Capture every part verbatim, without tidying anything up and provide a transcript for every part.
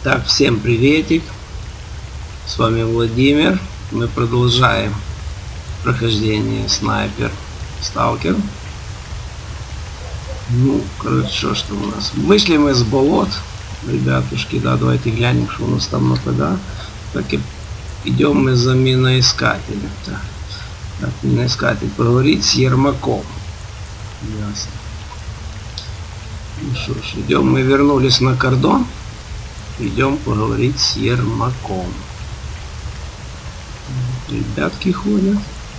Так, всем приветик, с вами Владимир, мы продолжаем прохождение снайпер сталкер. Ну, короче, что у нас, вышли мы с болот, ребятушки, да, давайте глянем, что у нас там напада. Так и идем мы за миноискателем. Так, так, миноискатель, поговорить с Ермаком. Ясно. Ну что ж, идем, мы вернулись на кордон. Идем поговорить с Ермаком. Ребятки ходят.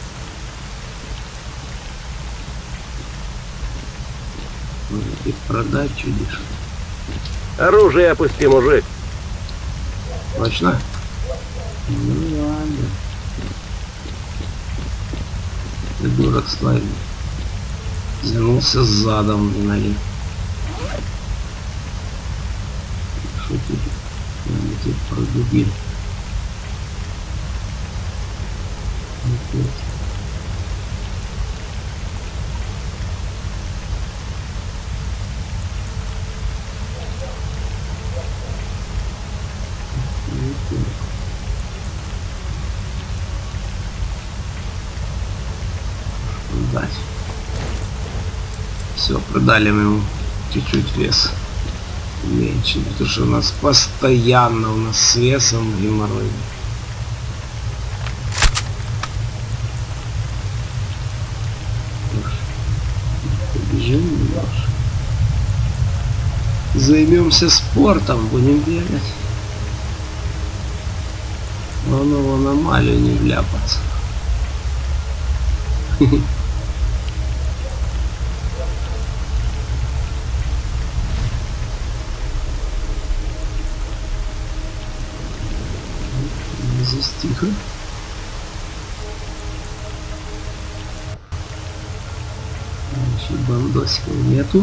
Можете продать чудиш. Оружие опусти, мужик. Точно? Ну ладно. Придурок славный. Взянулся с задом и налив. Что тут? Я тебя продубил. Опять. Продать. Все, продали мы ему чуть-чуть вес. Меньше, потому что у нас постоянно у нас с весом геморрой. Побежим немножко. Займемся спортом, будем бегать. Главное в аномалию не вляпаться. Здесь тихо. Еще бандосиков нету.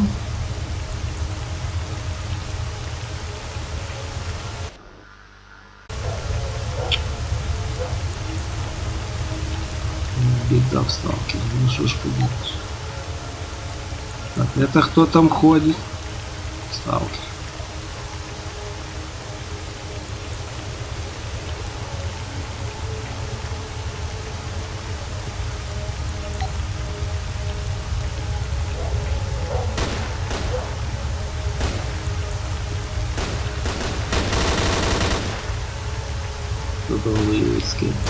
Беда в сталкере. Ну что ж поделаешь. Так, это кто там ходит? Сталкер. Кто-то воюет с кем.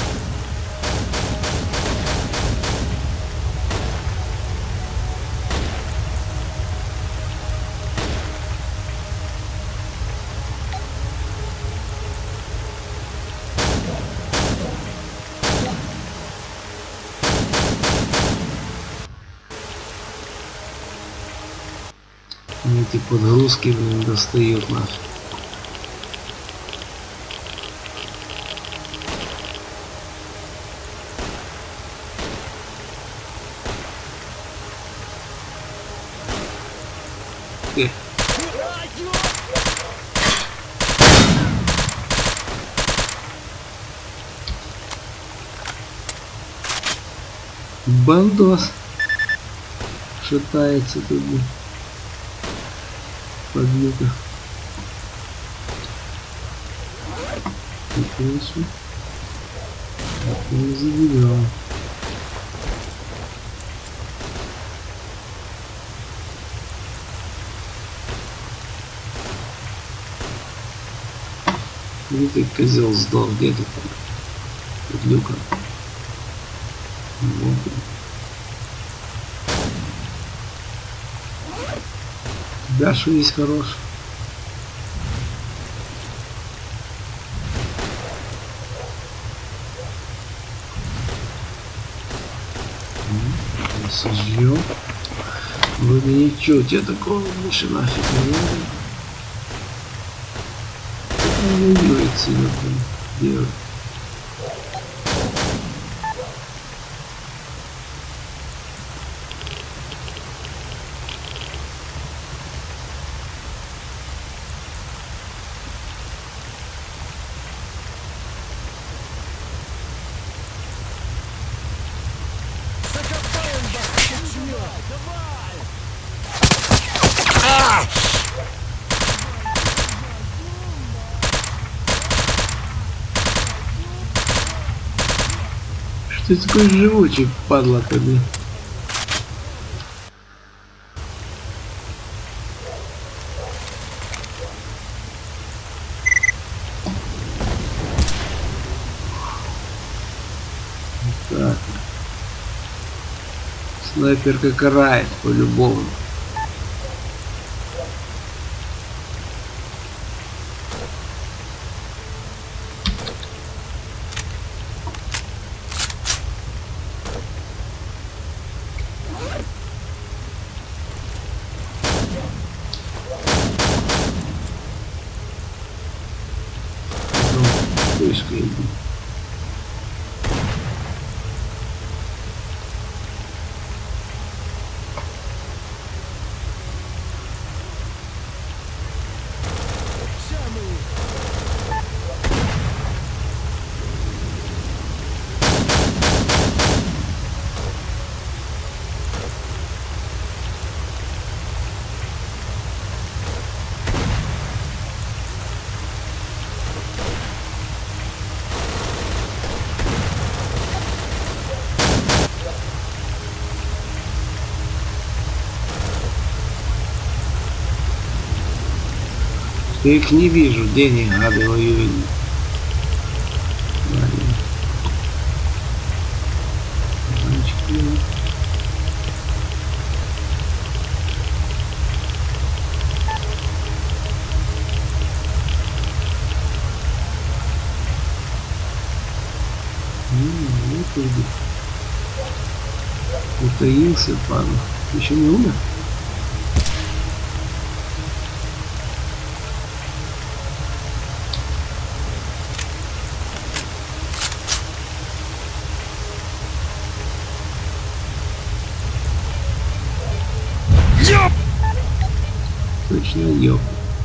Эти подгрузки, блин, достают нас. Э. Бандос шатается тут. Подлюка. Конечно. Это не забирал. Где ты, козел, сдох? Где ты там? Подлюка. Вот. Да, что есть хорош. Сожжем. Вроде ничего, у тебя такого больше нафиг не надо. Он воюет сильно там делает. Ты такой живучий, падла ты, блин. Так. Снайперка карает по-любому. Вышка иди. Я их не вижу, где они, гады, воюют. Утаился, падла. Еще не умер? Точно ёп.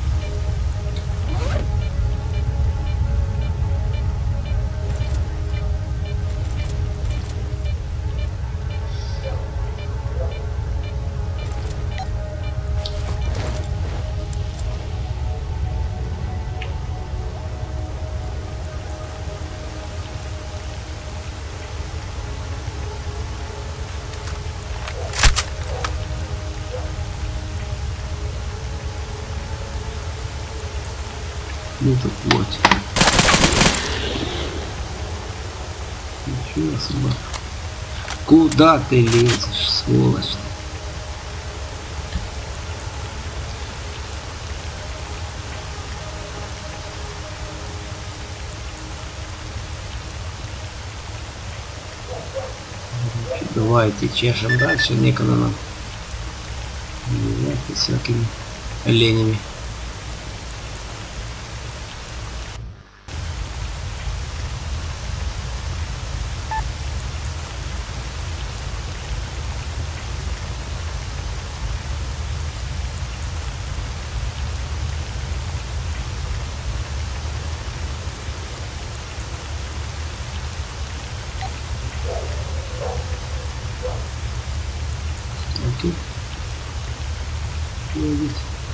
Ну так вот. Ничего, собака. Куда ты лезешь, сволочь? Давайте чешем дальше, некогда нам. Давайте всякими оленями. Окей. Ловить.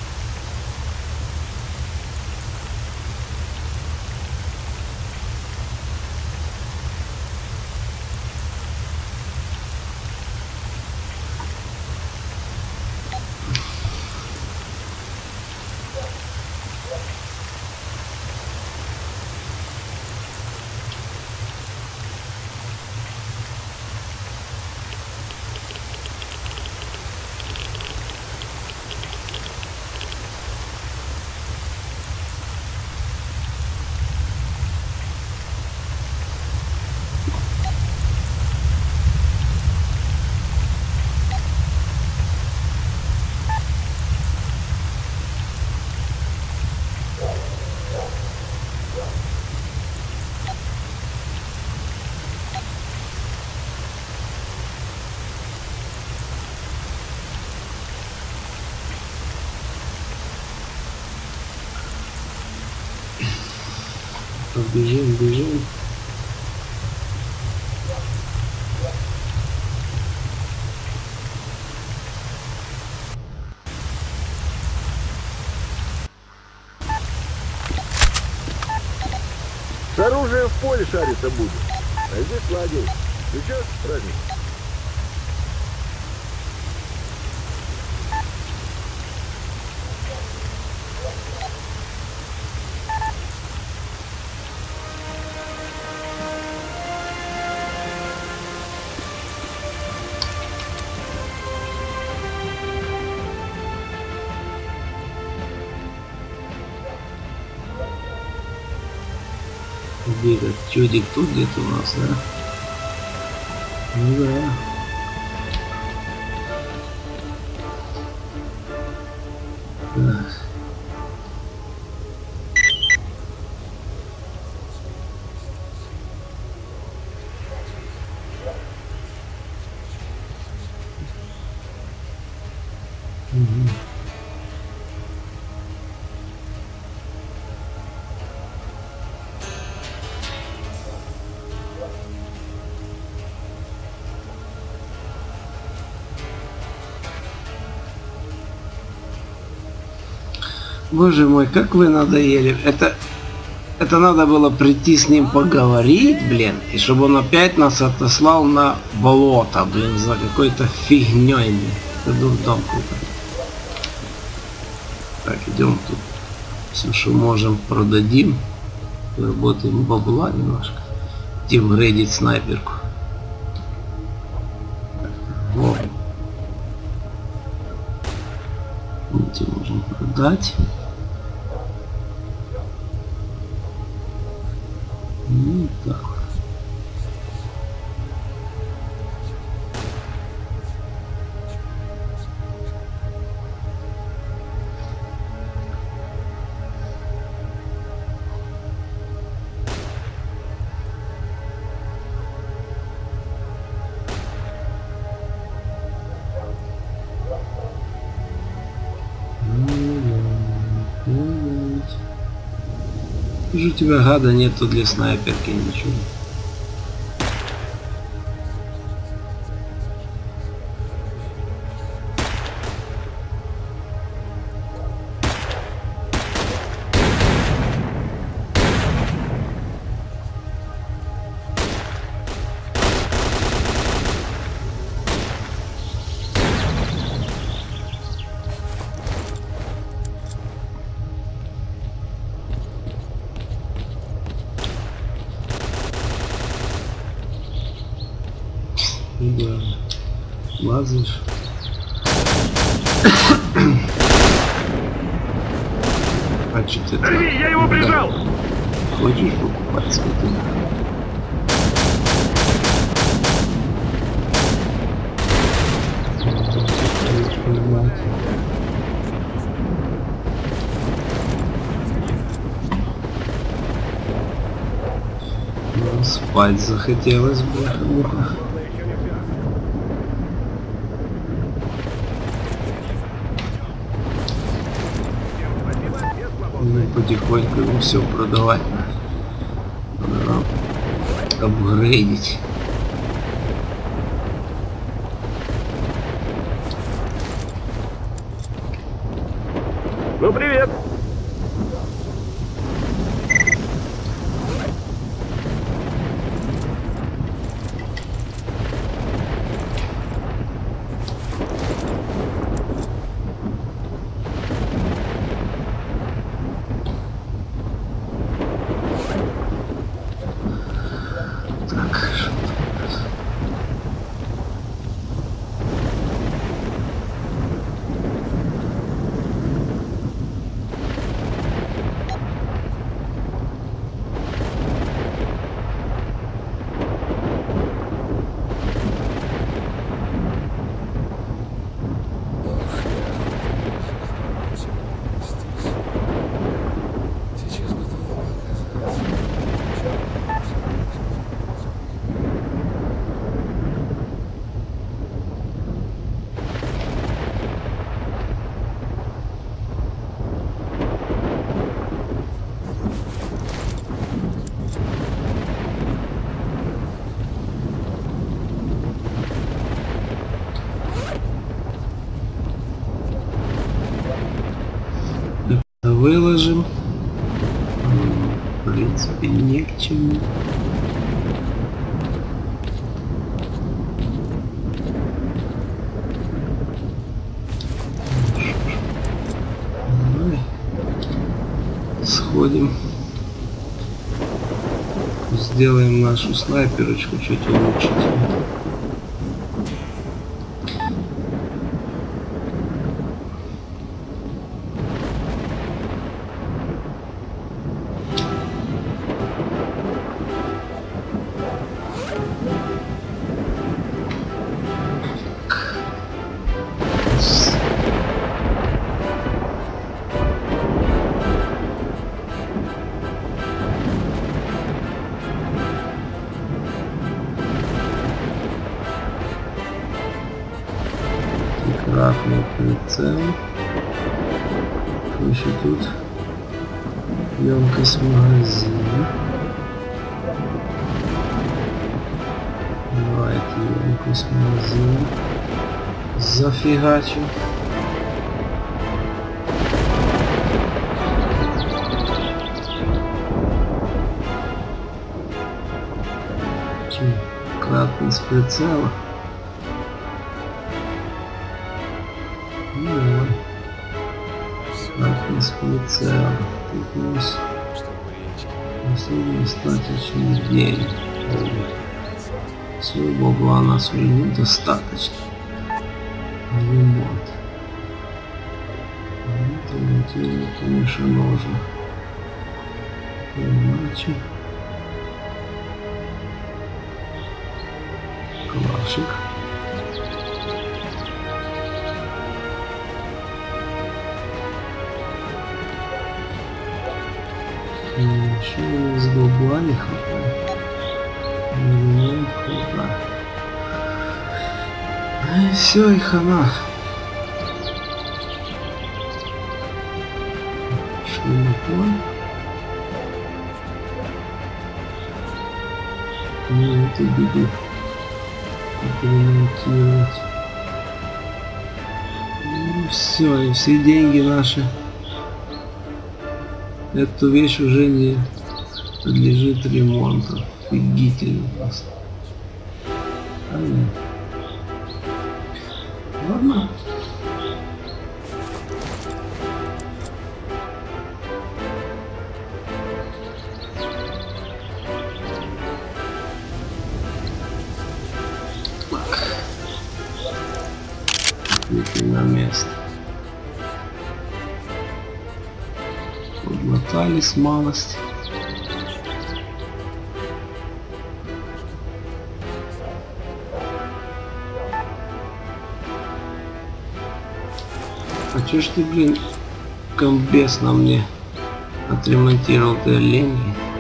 Бежим, бежим. С оружием в поле шариться будет. А здесь лагерь. Сейчас праздник. Где этот чудик тут где-то у нас, да? Ну да. Так. Угу. Боже мой, как вы надоели. Это, это надо было прийти с ним поговорить, блин, и чтобы он опять нас отослал на болото, блин, за какой-то фигней, блин. Это дурдом какой-то. Так, идем тут. Все, что можем, продадим. Работаем бабла немножко. Идем рейдить снайперку. Вот. Эти можем продать. Ну, так. Уже у тебя, гада, нету для снайперки ничего. Да, лазаешь. А что ты там? Я его прижал! Хочешь покупать цветы? Ну, спать захотелось бы. Потихоньку ему все продавать надо, апгрейдить. Ну привет! Выложим. В принципе, не к чему. сходим. Сделаем нашу снайперочку чуть улучшить. Красный прицел. Что еще тут? Емкость магазина. Давайте емкость магазина зафигачу. Кратный с прицела. Ну, кратный с прицела. Тут у нас последний остаточный день. Своего бабла у нас уже недостаточно. Ремонт. Это дело, конечно, нужно. Иначе. Классик. Еще из бабла не хватает. Не хватает. И все, и хана. Шлемофон. Ну это беду. Ремонтировать. Ну все, и все деньги наши. Эту вещь уже не подлежит ремонту. Офигительно просто. А нет. Ладно. На место. Подмотались малость. А чё ж ты, блин, комбез на мне отремонтировал ты оленей?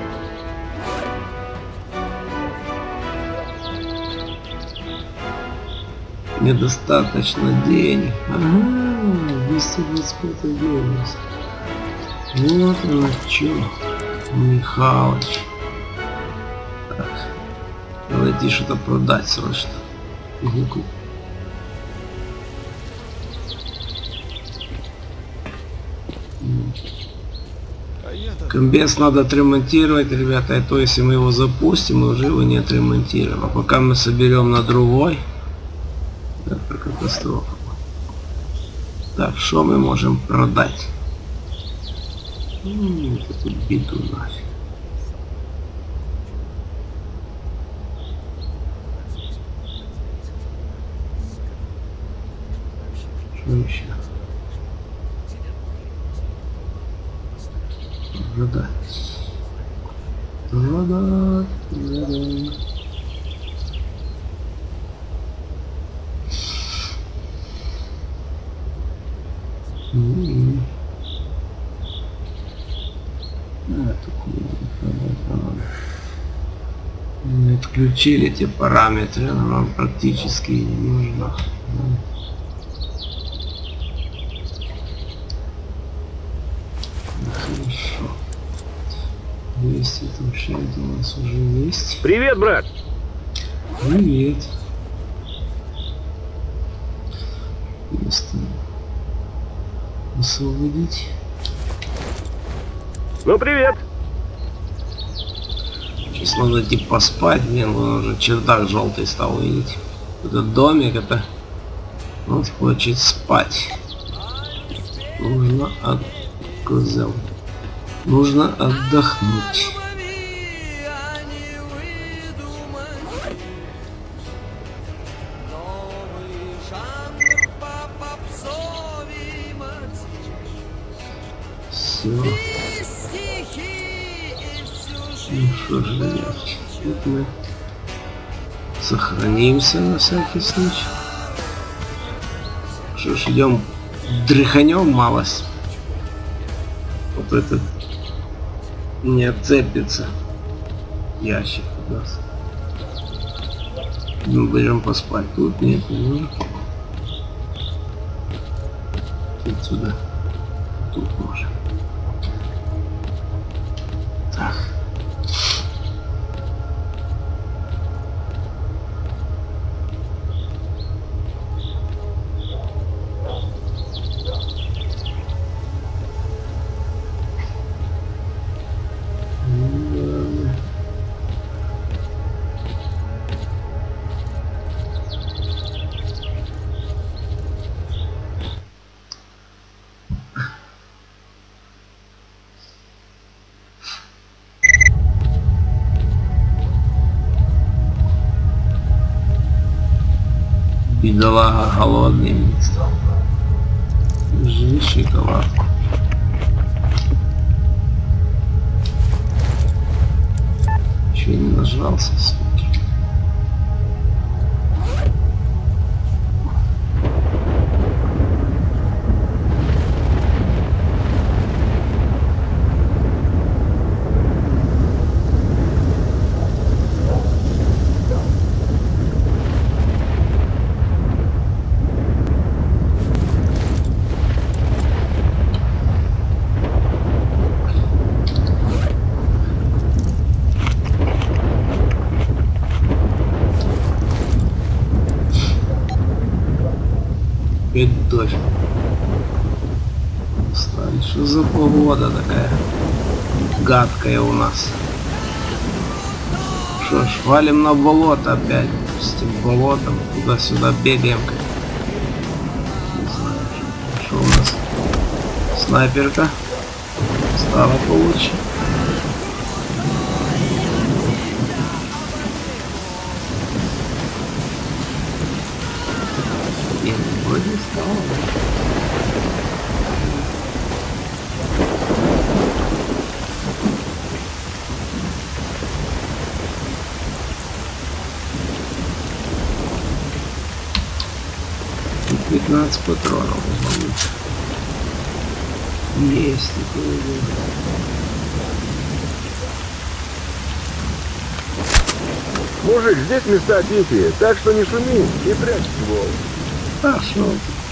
Недостаточно денег. Ага, двести двадцать пять денег. Вот оно чё, Михалыч. Так, надо что-то продать срочно. Угу. Комбез надо отремонтировать, ребята, и то если мы его запустим, мы уже его не отремонтируем. А пока мы соберем на другой, это катастрофа. Так, что мы можем продать? Ну, это беду нафиг. Что еще? Продать. Продать. Продать. Mm-hmm. А, не отключили эти параметры, нам практически не нужно. Хорошо. двести там шесть у нас уже есть. Привет, брат! Привет. Место освободить. Ну привет! Сейчас надо идти поспать, блин, он уже чердак желтый стал видеть. Этот домик, это он хочет спать. Нужно от козел. Нужно отдохнуть. Все. Ну что ж, ребятки, тут мы сохранимся на всякий случай. Что ж, идем дрыханем малость. Вот этот не отцепится ящик у нас. Мы будем поспать. Тут нет, нет. Тут сюда. Тут можно. Так. Бедолага голодный не стал. Жри шоколадку. Еще не нажрался, суки. Опять дождь. Стали. Что за погода такая гадкая у нас? Что ж, валим на болото опять. С этим болотом туда-сюда бегаем. Не знаю, что у нас. Снайперка стала получше. Вроде стало. пятнадцать патронов получится. Есть такое дело. Мужик, здесь места тихие, так что не шуми и прячь ствол. Хорошо.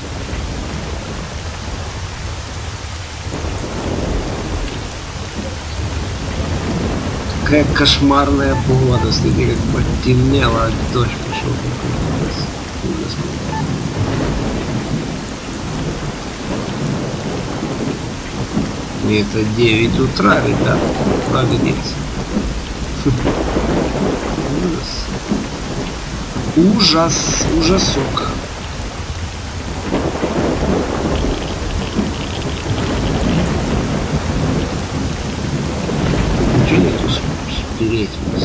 Какая кошмарная погода, смотри, как потемнело, дождь пошел. Ужас. И это девять утра, ребят, погодите. Ужас. Ужас, ужасок. Ничего нету спереть нас.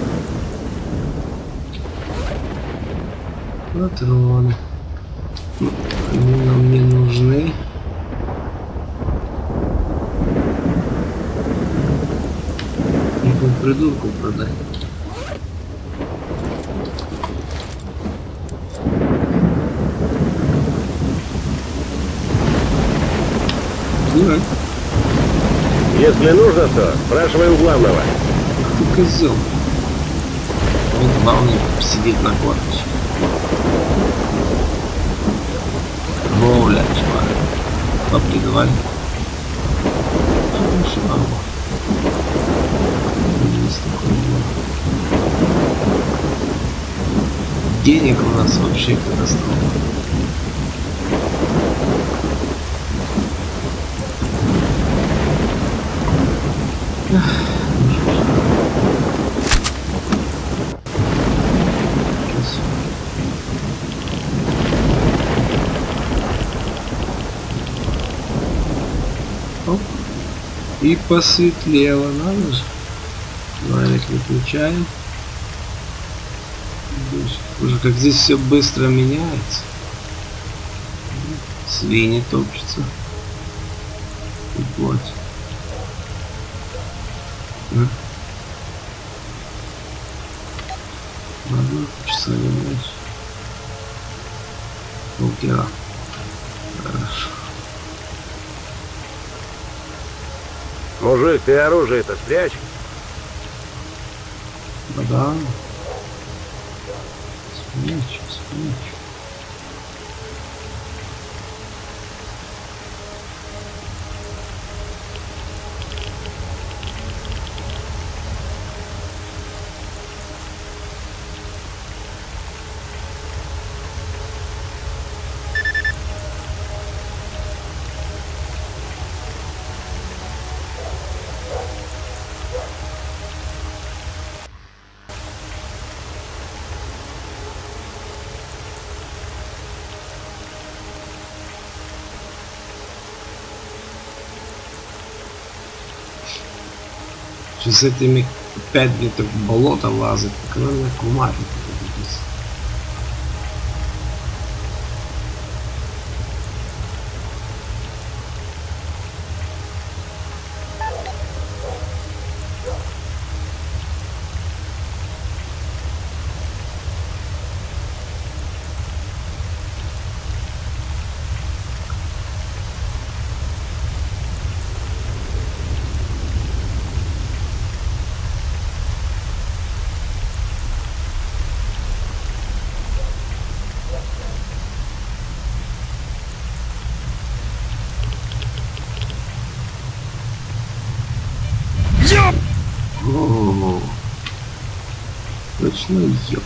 Патроны. Они нам не нужны. Никому придурку продай. Дурак. Если нужно, то спрашивай у главного. Ты козел. Он главный сидит на корточке. Во, блядь, чувак. Бабки давали. Хорошо, бабу. Есть такое дело. Денег у нас вообще катастрофа. Оп. И посветлело, надо же. Фонарик выключаем. Уже как здесь все быстро меняется. Свиньи топчутся. И плоть. А? Ладно, часа не дальше. Полкера. Хорошо. Мужик, ты оружие-то спрячь. Да. Спрячу, спрячу. С этими опять где-то в болото лазать, как она меня кумарит. О, точно ёп.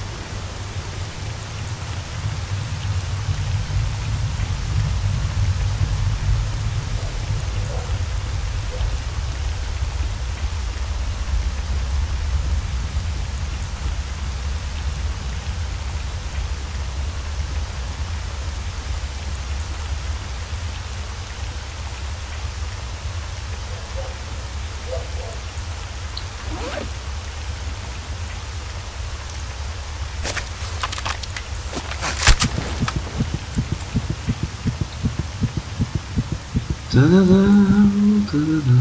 Та-да-да, та-да-да.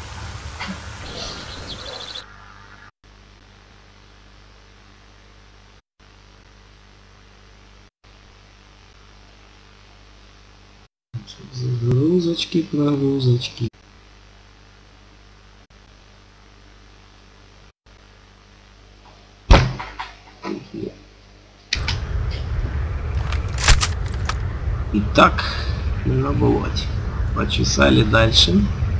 Загрузочки, прогрузочки. Итак, на болоте. Почесали дальше.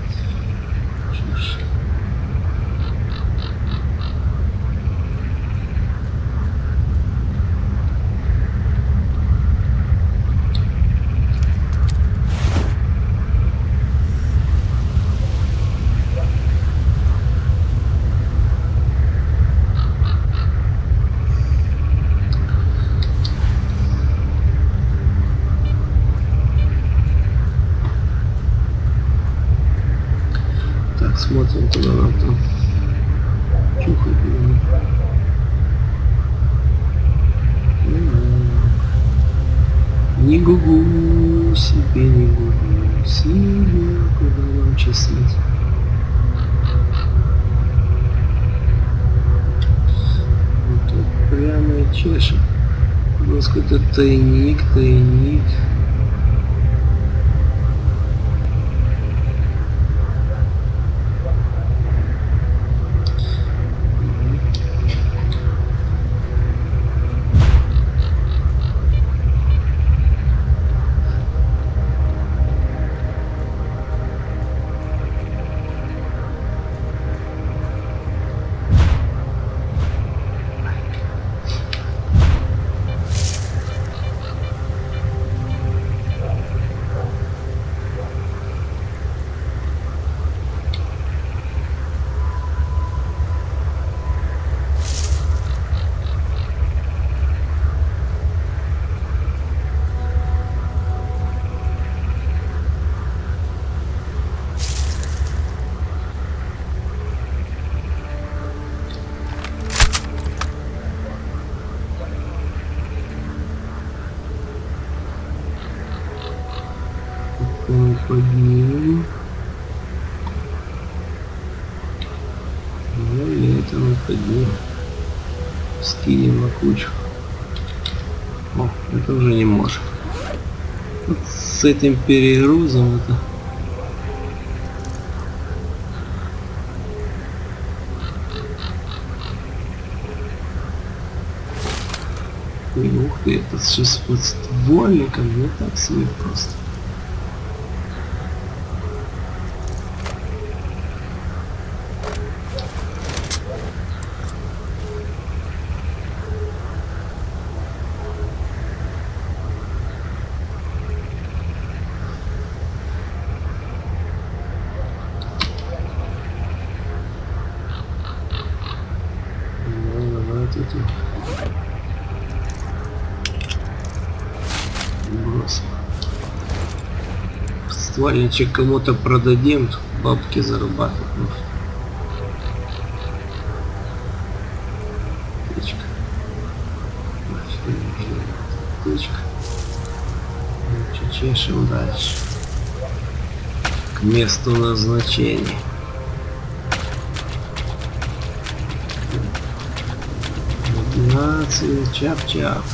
Смотрим, куда нам там чухать будем. Не гугу себе, не гугу себе, куда нам чесать. Вот тут прямо и чешем. У нас какой-то тайник, тайник. поднимем. Ну и это мы поднимем. Скинем на кучу. О, это уже не может. Вот с этим перегрузом это... И, ух ты, этот с подствольником не так себе просто. Ну, давайте тут бросим. Ствольничек кому-то продадим, бабки зарабатывать. Тычка. Тычка. Чешем дальше. К месту назначения. Нации, чап-чап.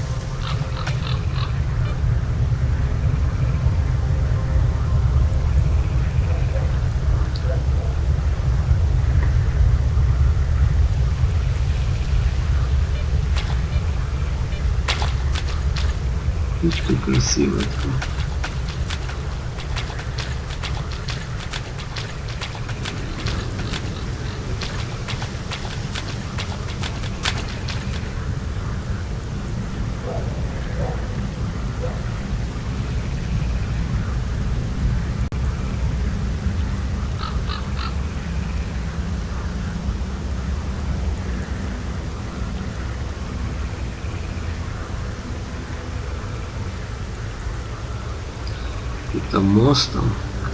Птичка красивая. Это мост там.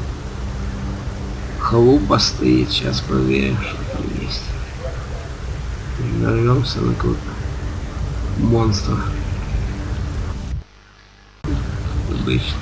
Халупа стоит. Сейчас проверим, что там есть. Дождемся на какого-то монстра. Обычно.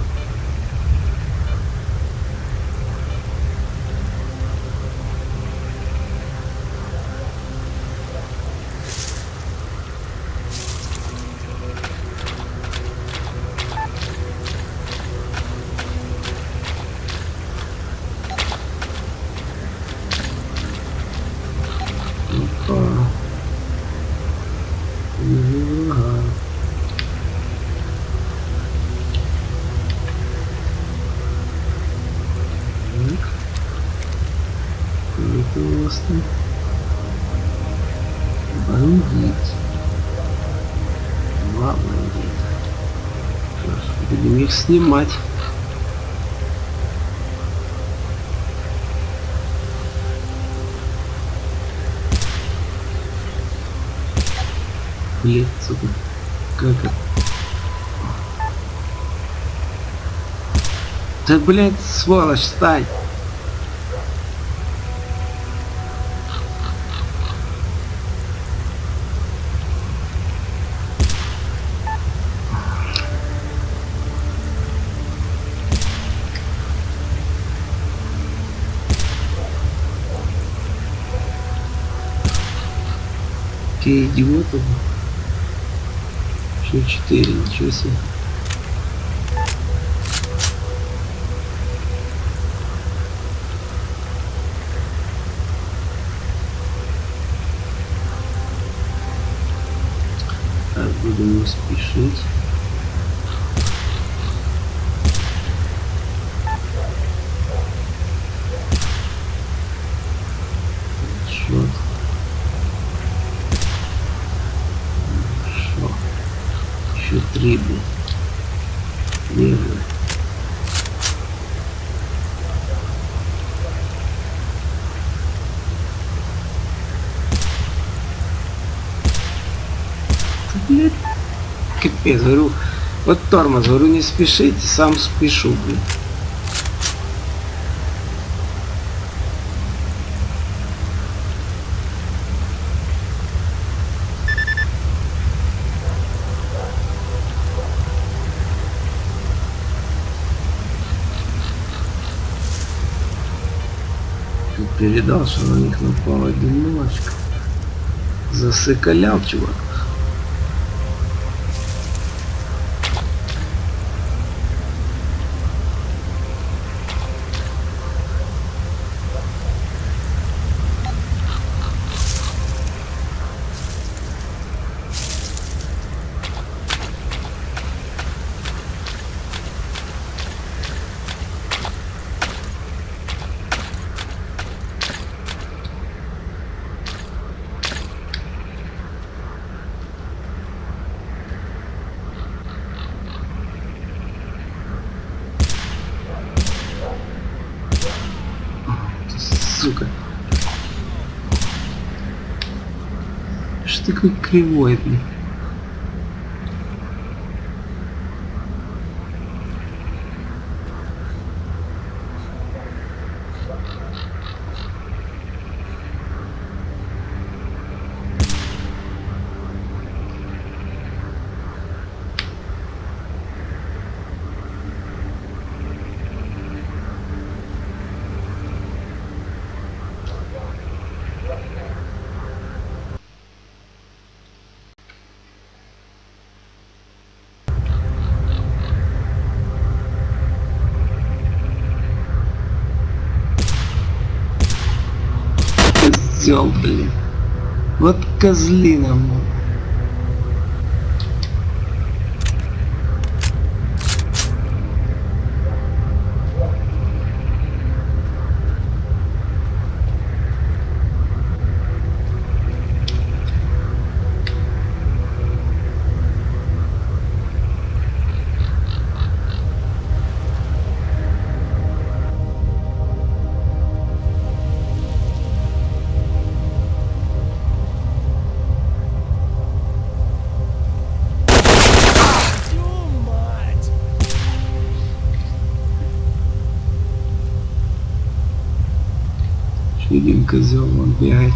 Бандит. Два бандита. Что ж, будем их снимать. Блин, сука. Как это? Да, блядь, сволочь, стань! Какие идиоты. Еще четыре, ничего себе. Так, будем не спешить. Шот. Еще три, блин. Нежно. Блин. Капец, говорю. Вот тормоз, говорю, не спешите, сам спешу, блин. Передал, что на них напал одиночка. Засыкалял, чувак. Сука. Что такой кривой, блин? Козел, блин. Вот козлина, мол. Один козел, он бегает.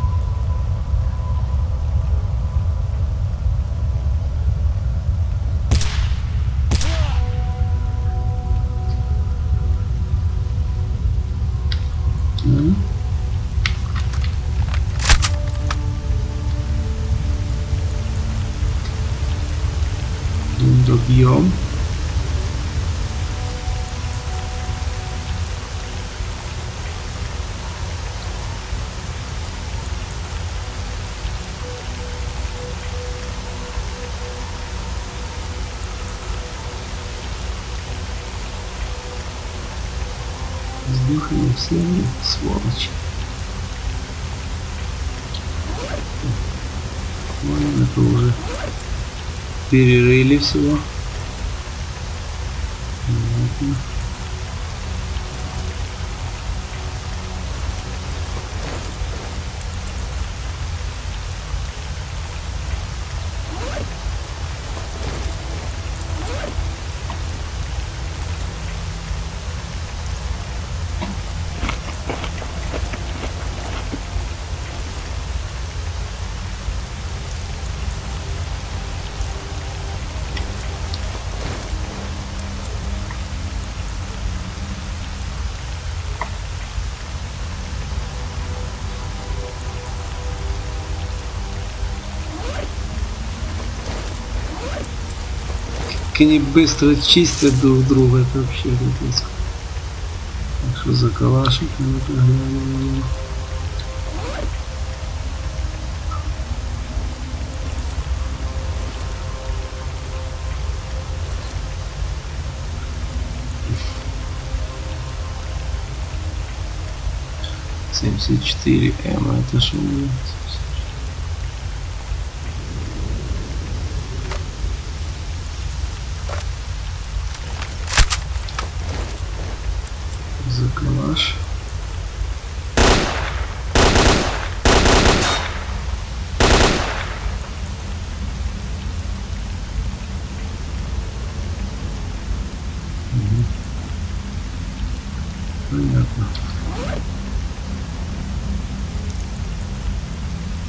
Добьем. Сдюхали все они, сволочи. Ладно, это уже перерыли всего. Понятно. Как они быстро чистят друг друга, это вообще капец. Так что за калашик надо глянуть. семьдесят четыре эм, это что будет? За калаш. Угу. Понятно.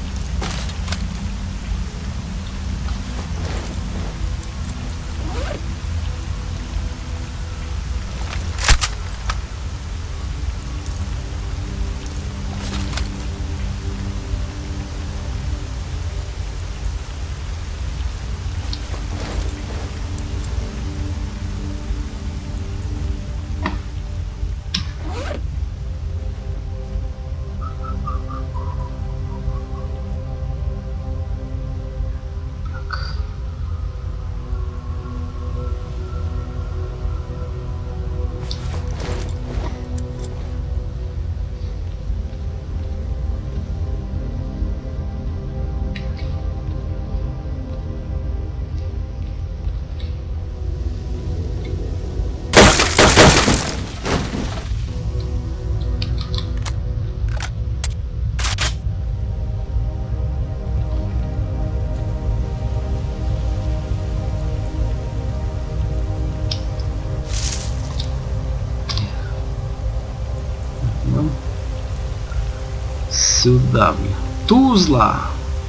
сюда, бля. Тузла!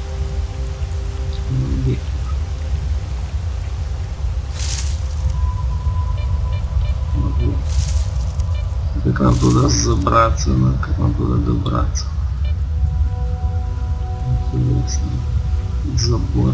Как нам туда забраться, ну, как нам туда добраться? Интересно. Забор.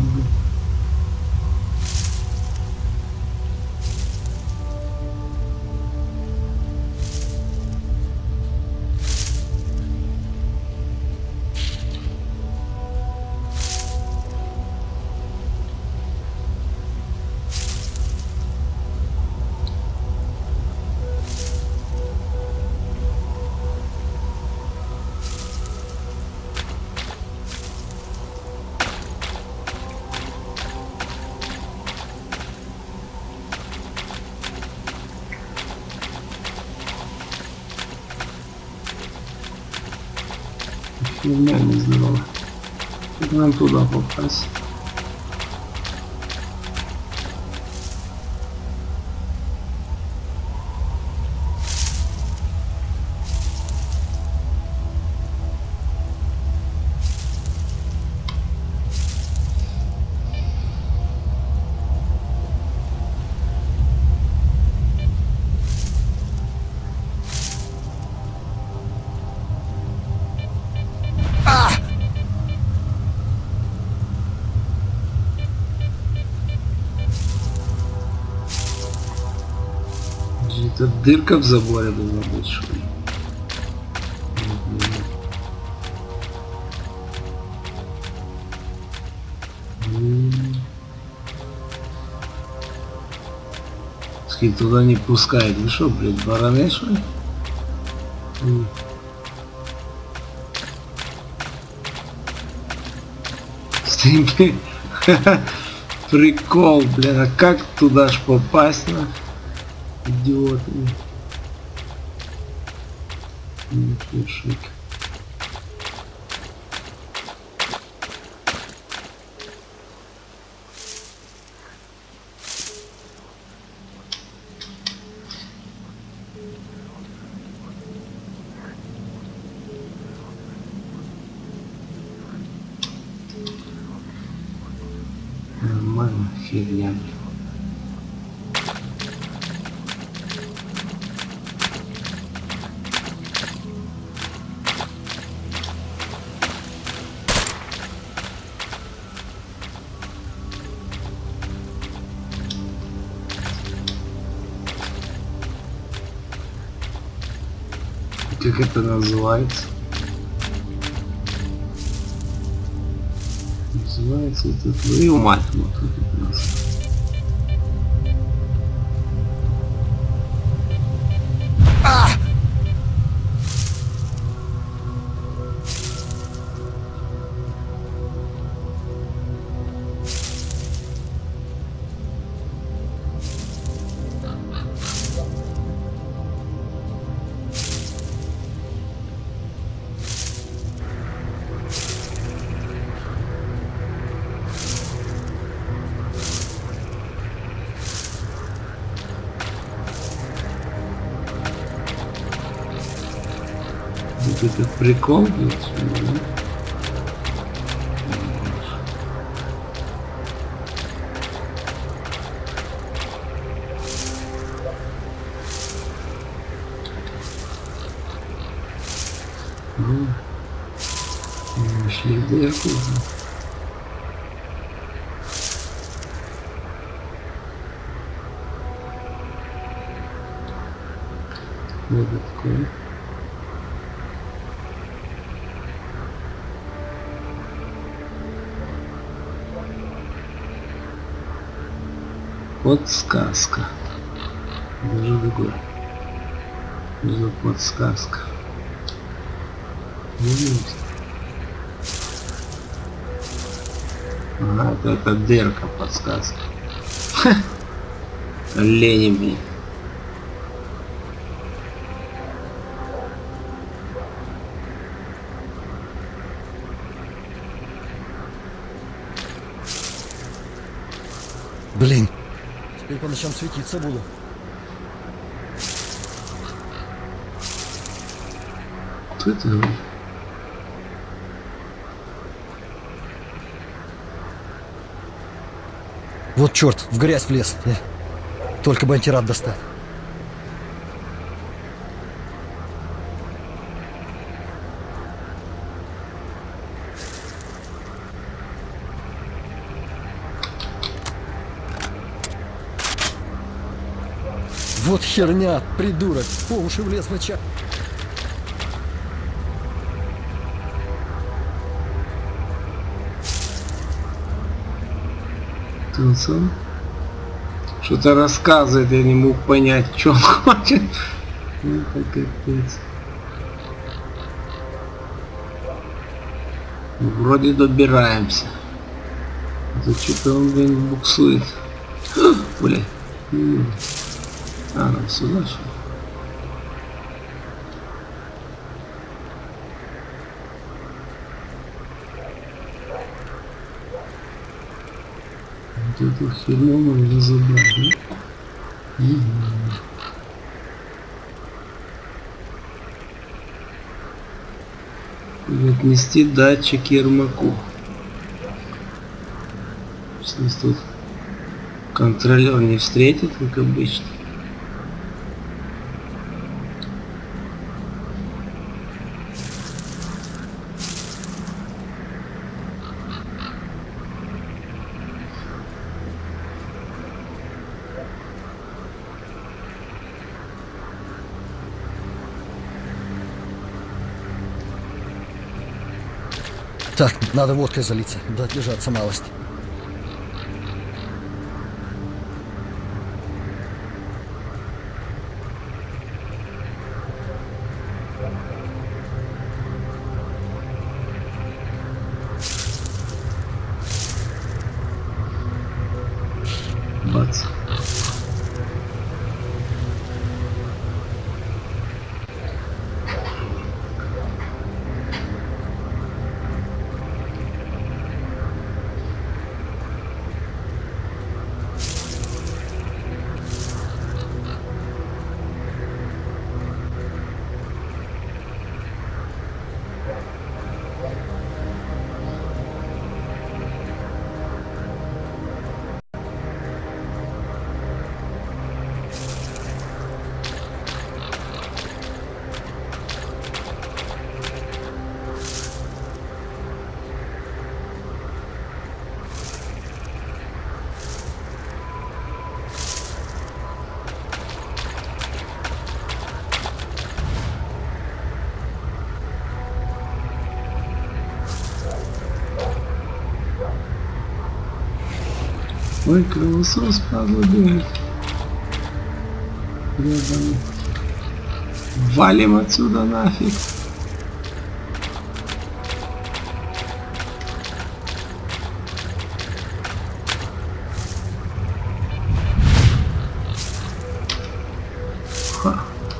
Херня не здорово. Как нам туда попасть? Это дырка в заборе должна быть, что ли? Скид туда не пускает. Ну что, блядь, бараны, что ли? Стенки. Прикол, блин, а как туда ж попасть, на? Идиоты. Пешек. Нормально, фигня. Как это называется? Называется это твою мать. Вот как это называется. Вот этот прикол, блядь, да? Ну, нашли дырку. Вот такой. Подсказка. Даже другой. За подсказка. Ага, это, это дырка подсказка. Ленями. Блин. Теперь по ночам светиться буду. Кто это? Вот черт, в грязь влез. Э, Только бы антирад достать. Вот херня, придурок. По уши влез в очаг. Тут он что-то рассказывает, я не мог понять, что он хочет. Это капец. Вроде добираемся. Это что-то он, блин, буксует. Бля. А, нам сюда что? Вот эту херню можно забрать, да? Угу. И отнести датчик Ермаку. Сейчас нас тут контролер не встретит, как обычно. Так, надо водкой залиться, да отлежаться малость. Бац. Ой, кровосос, падла, думает. Гребаный. Валим отсюда нафиг. Ха.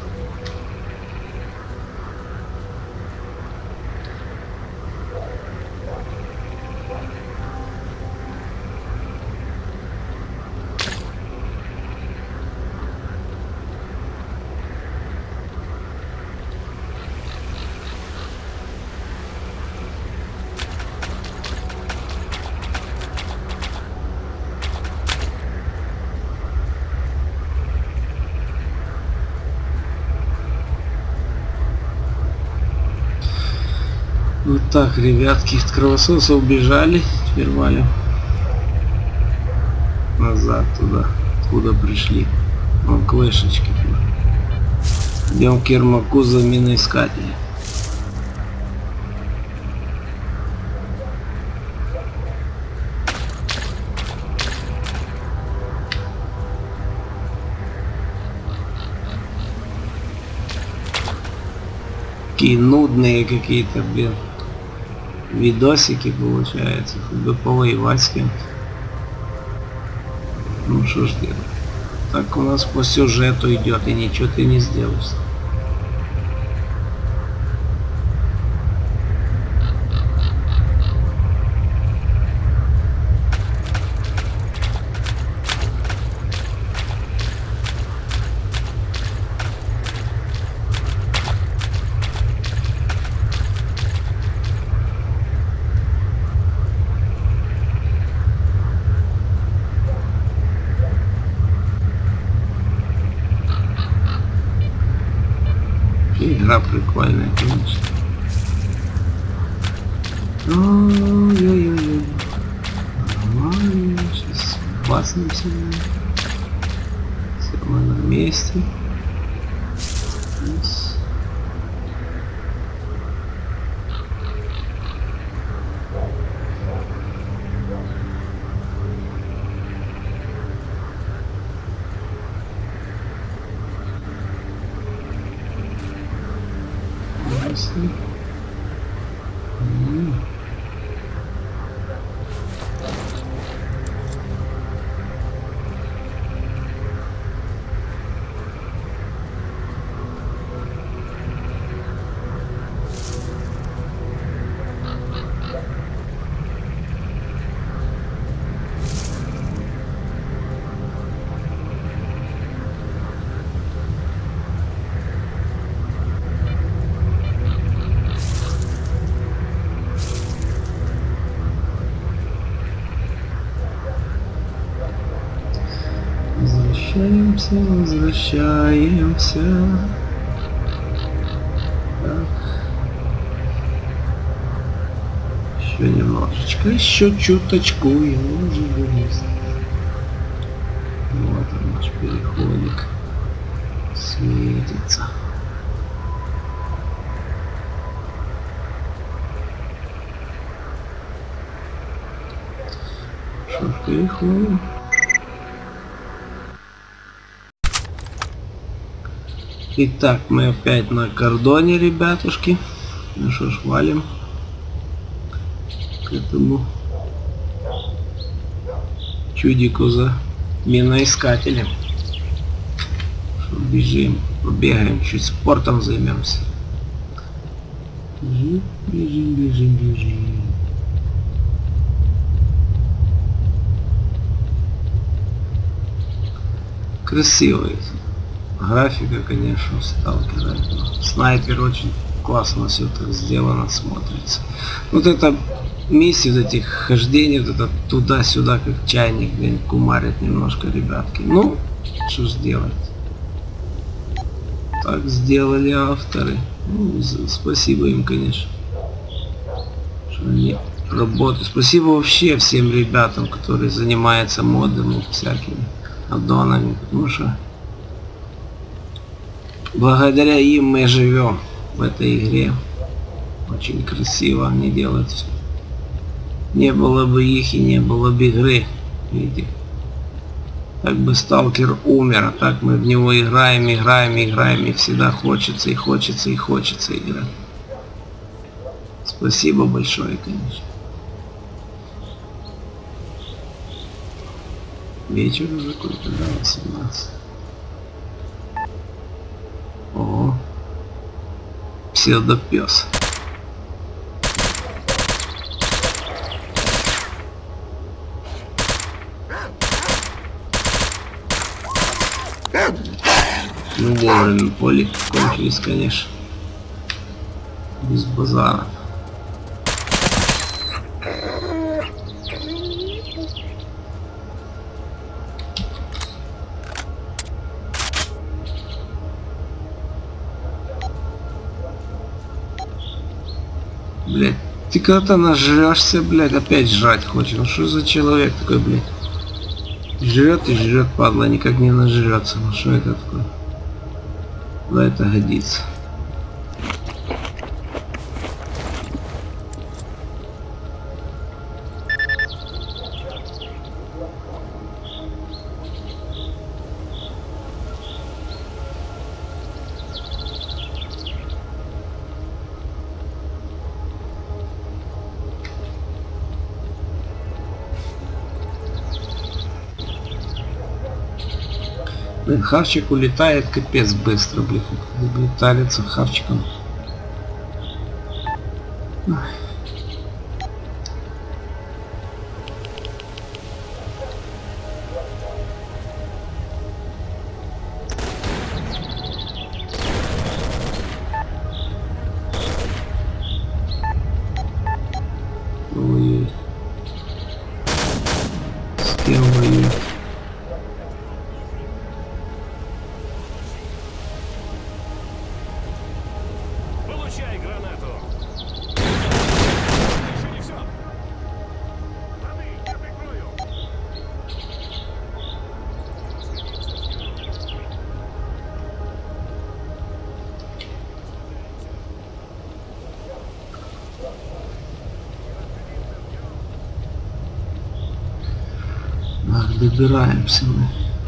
Вот так, ребятки, от кровососа убежали, теперь валим назад туда, откуда пришли. Вон к вышечке. Идем к Ермаку за миноискателем. Такие нудные какие-то, блин, видосики получается, хоть бы повоевать с кем-то. Ну что ж делать, так у нас по сюжету идет, и ничего ты не сделаешь. игра прикольная, конечно. Ой-ой-ой. Нормально, сейчас баснемся. Все, мы на месте. Yes. Yes. Mm. Возвращаемся, возвращаемся. Так. Еще немножечко, еще чуточку, и мы уже вылез. Вот он, наш переходик светится. Что ж, переходим. Итак, мы опять на кордоне, ребятушки. Ну что ж, валим к этому чудику за миноискателем. Что, бежим, побегаем, чуть спортом займемся. Бежим, бежим, бежим, бежим. Красивый. Графика, конечно, сталкера. Снайпер очень классно все так сделано, смотрится. Вот это миссии, вот этих хождений, вот это туда-сюда, как чайник, блин, кумарит немножко, ребятки. Ну, что сделать? Так сделали авторы. Ну, спасибо им, конечно, что они работают. Спасибо вообще всем ребятам, которые занимаются модами всякими, аддонами, потому что благодаря им мы живем в этой игре. Очень красиво они делают все. Не было бы их и не было бы игры. Видите? Так бы сталкер умер, а так мы в него играем, играем, играем, и всегда хочется, и хочется, и хочется играть. Спасибо большое, конечно. Вечер уже какой-то, да, восемнадцать. О, псевдопес. Ну вовремя поле кончились, конечно. Без базара. Блять, ты когда-то нажрешься, блядь, опять жрать хочешь. Ну что за человек такой, блядь? Жрет и жрет, падла, никак не нажрется. Ну что это такое? Куда это годится? Блин, хавчик улетает капец быстро, блин. Леталится хавчиком. Ой. Ой. С кем воюет? Ах, добираемся мы.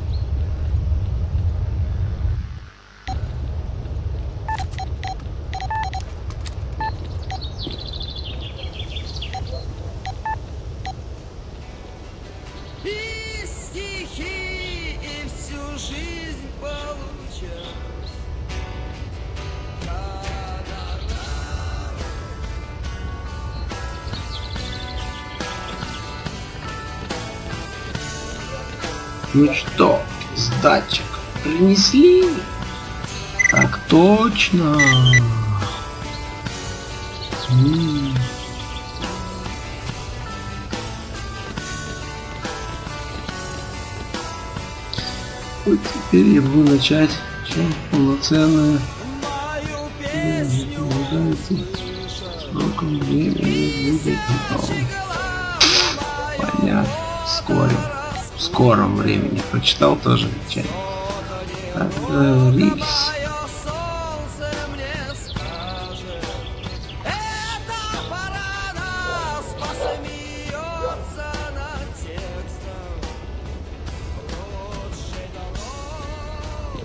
И стихи, и всю жизнь получат. Ну что, сдатчик принесли? Так точно. М. Вот теперь я буду начать чем полноценную Мою песню сроком времени будет готово. Понятно. Вскоре. В скором времени. Прочитал тоже нечаянно. Договорились. солнце мне скажет, это пора нас, посмеется над текстом лучшей дорог.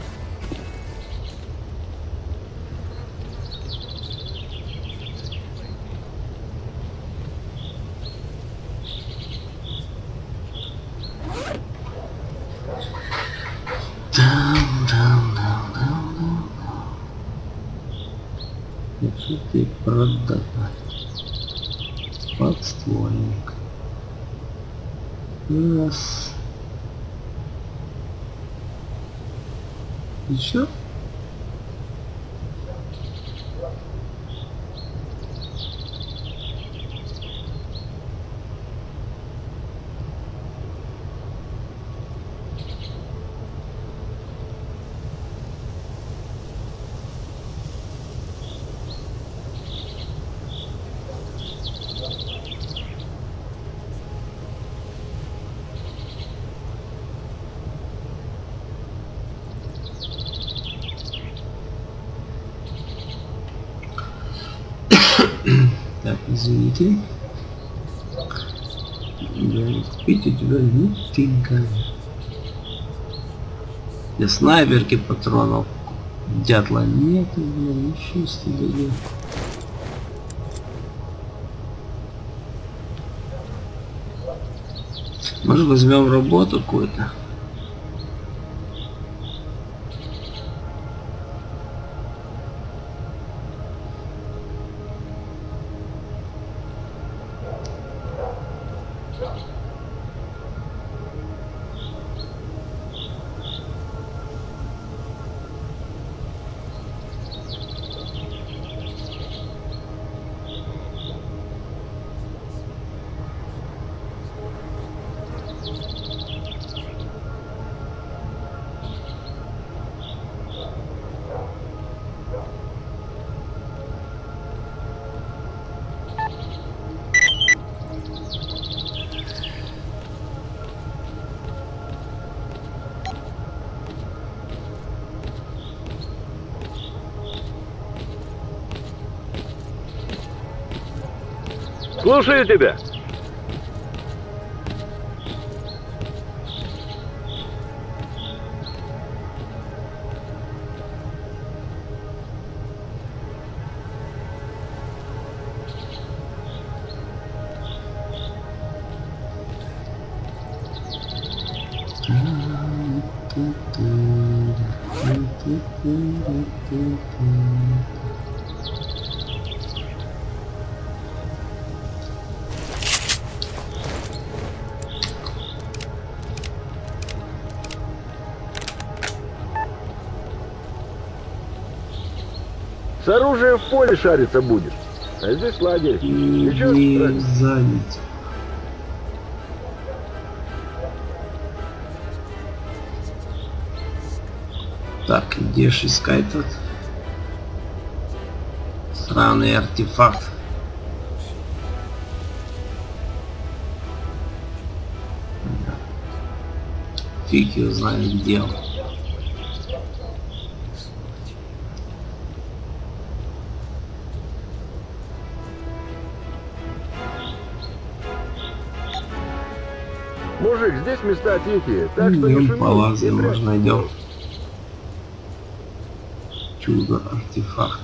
Что ты продавай? Подствольник. Раз. Еще? Так, извините. Я купить у тебя нифига. Для снайперки патронов дятла нет, блин, ничего себе. Может, возьмем работу какую-то? Слушаю тебя. С оружием в поле шариться будешь. А здесь лагерь. Ничего И страшного. занят. Так, где ж искать тут? Сраный артефакт. Фиг его знает где он. Мужик, здесь места тихие, так что не Идем шуми. по лазу, и может, прячь найдем голос. чудо-артефакт.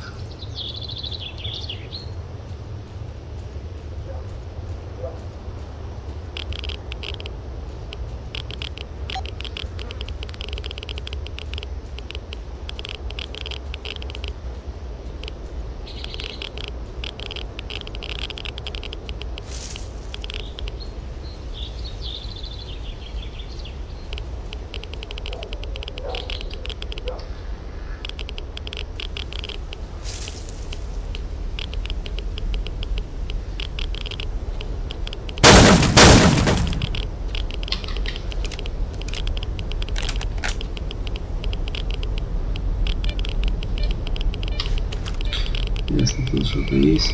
Если тут что-то есть.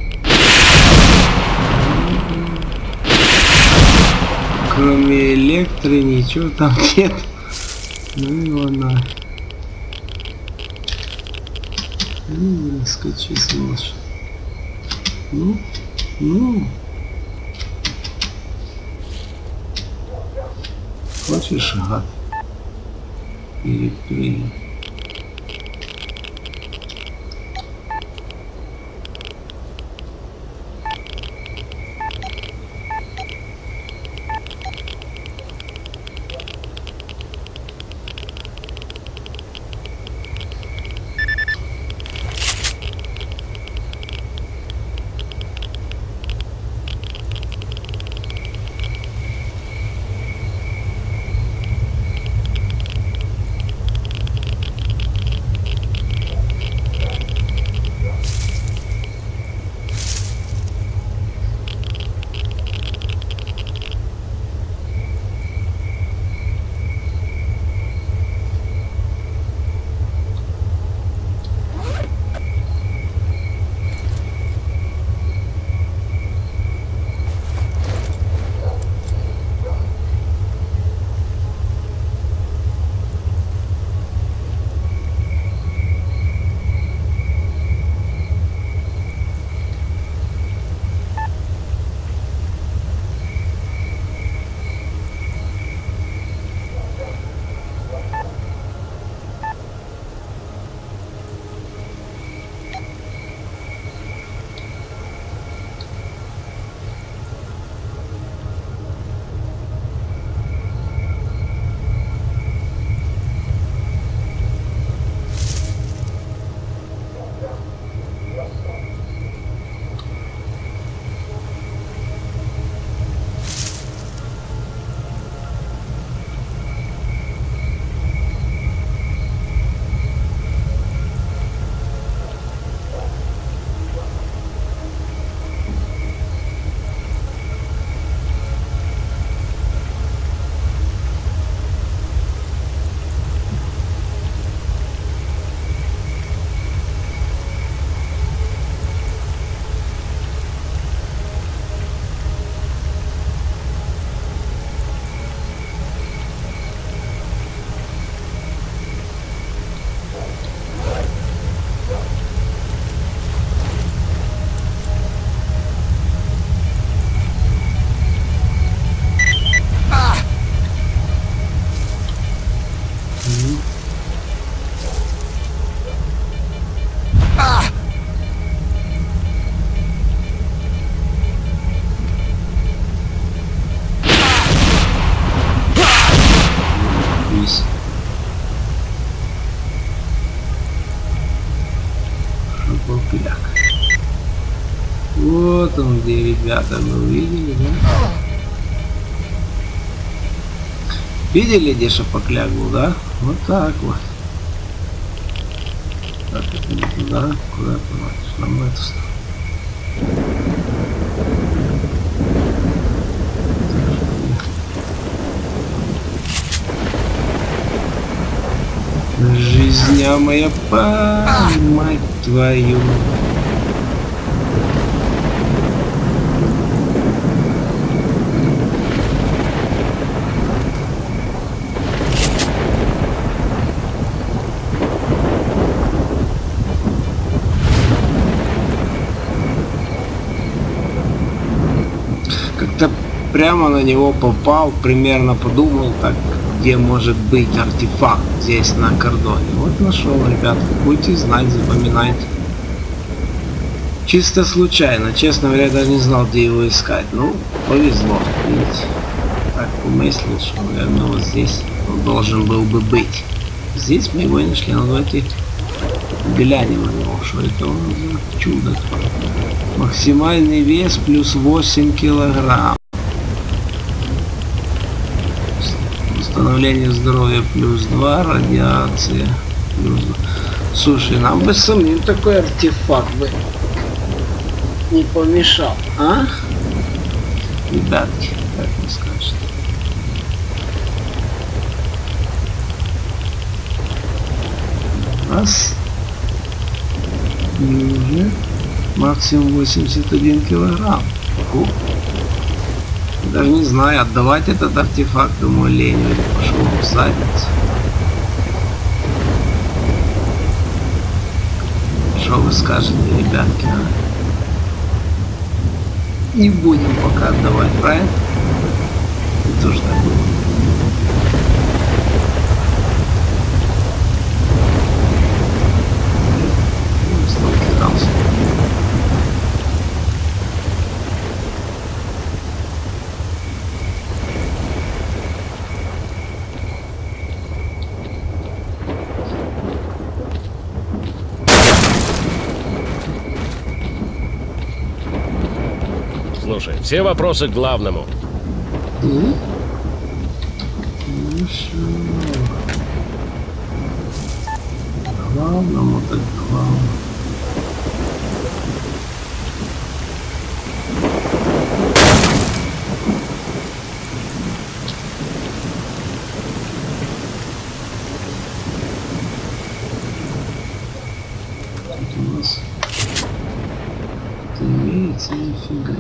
Кроме электро ничего там нет. Ну его на. Ну, раскачи, сволочь. Ну, ну. Хочешь, гад? Или принял? Шапопляк. Вот он где, ребята, вы увидели, да? Видели, где шапокляк был, да? Вот так вот. Так, это не туда, куда-то, нам в эту сторону. Жизня моя, па, мать твою. Как-то прямо на него попал, примерно подумал так, где может быть артефакт здесь на кордоне. Вот нашел, ребят, будете знать, запоминайте. Чисто случайно, честно говоря, даже не знал, где его искать. Ну, повезло, видите. Так помыслил, что, наверное, вот здесь он должен был бы быть. Здесь мы его не нашли, но давайте глянем на него, что это он за чудо. Максимальный вес плюс восемь килограмм. Восстановление здоровья плюс два, радиация плюс два. Слушай, нам бы самим такой артефакт бы не помешал, а? Ребятки, как вы скажете? Раз. И уже максимум восемьдесят один килограмм. Фу. Даже не знаю, отдавать этот артефакт ему лень или пошел в задницу. Что вы скажете, ребятки, а? Не будем пока отдавать, правильно? И тоже так было. Слушай, все вопросы к главному. И? Хорошо. Главному так главному. Тут у нас это имеется нифига.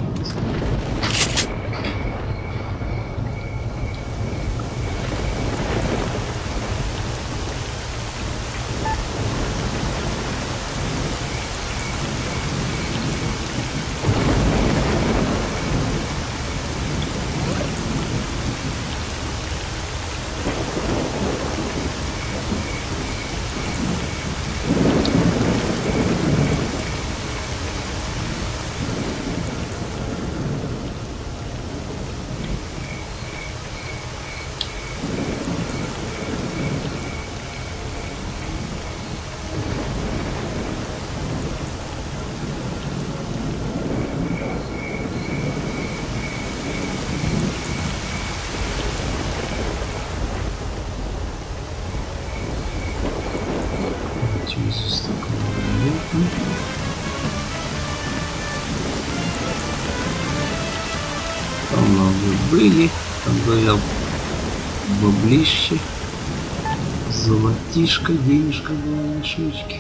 Там мы были, там говорил баблище, золотишко, денежка была на шучке.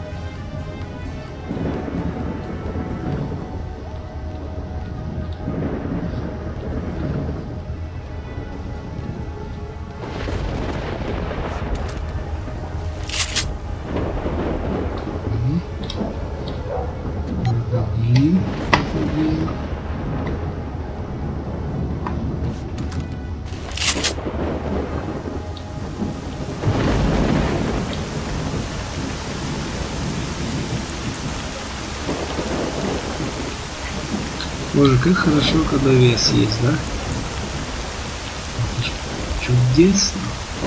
Боже, как хорошо, когда вес есть, да? Это ж чудесно.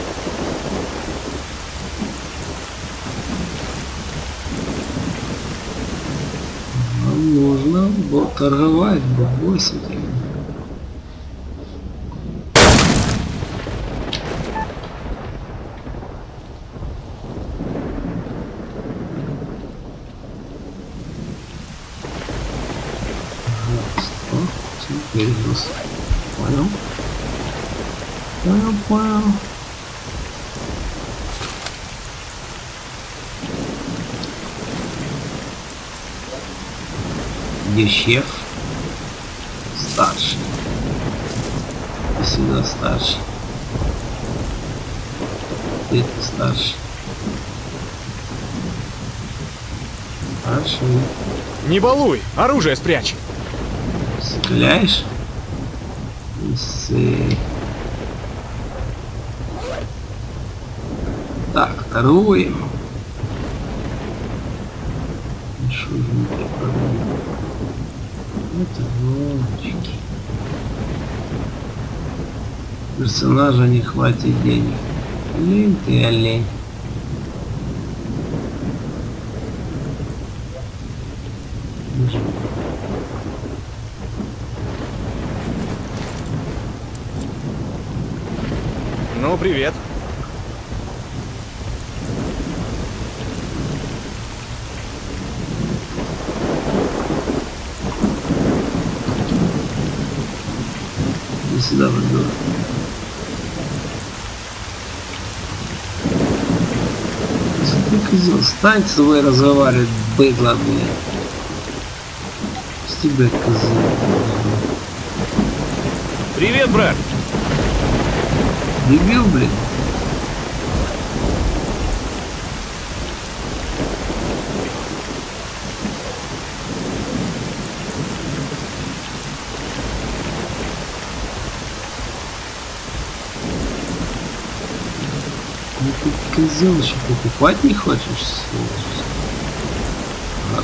Нам нужно вот торговать бабосики. Перегруз. Понял? Понял, понял. Где шеф? Старший. И сюда старший. Это старший. Старший. Не балуй, оружие спрячь. Стреляешь? Сы. Так, торгуем. Что же мы тут продаем? Это волчки. Персонажа не хватит денег. Лень ты, олень. Ну, привет. Иди сюда, бандура. Ты козел, стань с тобой разговаривать, быдло, блядь. С тебя, козел. Привет, брат. Дебил, блин. Ну ты козел еще покупать не хочешь, сволочь? Ладно.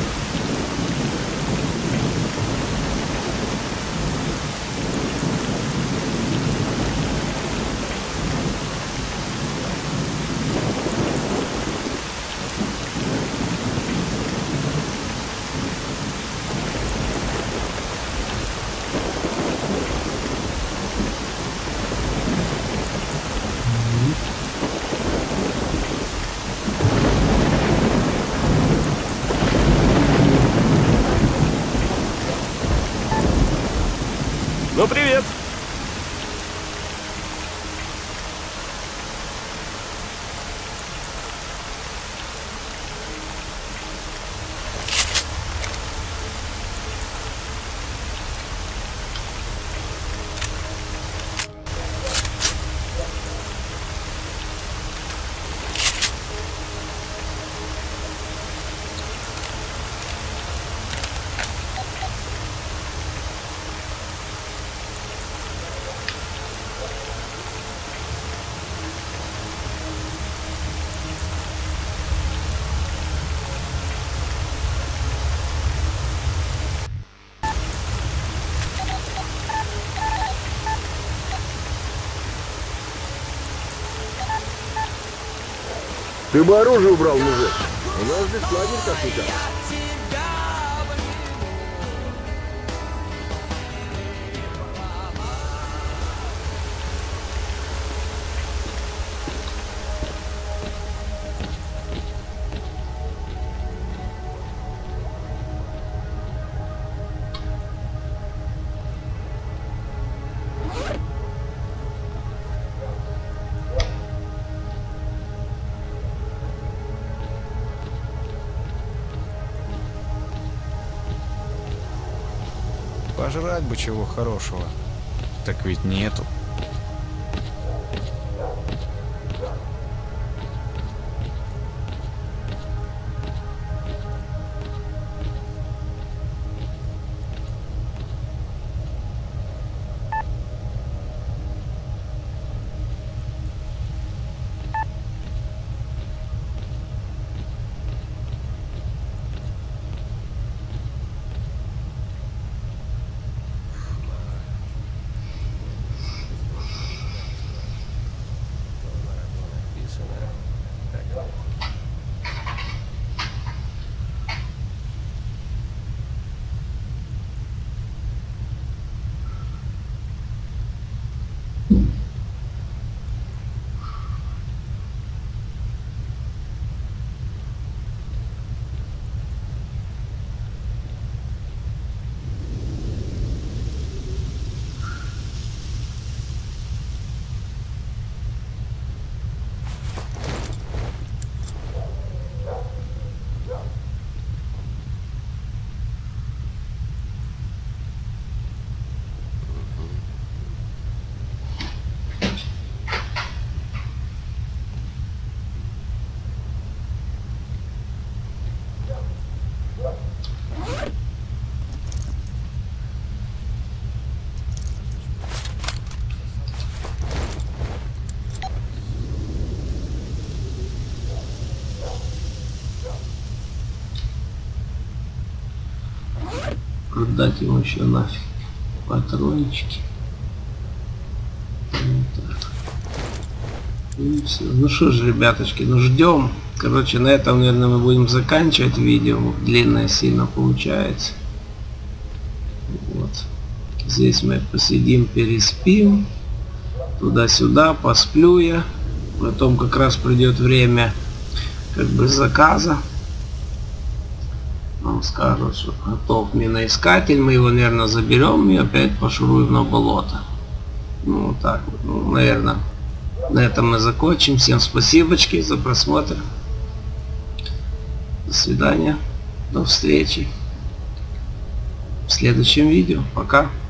Ну, привет. Ты бы оружие убрал, мужик. У нас здесь лагерь как-никак. Пожрать бы чего хорошего. Так ведь нету. отдать ему еще нафиг патрончики. Вот так. И все. Ну что ж, ребяточки, ну ждем. Короче, на этом, наверное, мы будем заканчивать видео. Длинное сильно получается. Вот. Здесь мы посидим, переспим. Туда-сюда, посплю я. Потом как раз придет время как бы заказа. Нам скажут, что готов миноискатель. Мы его, наверное, заберем и опять пошуруем на болото. Ну, вот так вот. Ну, наверное, на этом мы закончим. Всем спасибочки за просмотр. До свидания. До встречи в следующем видео. Пока.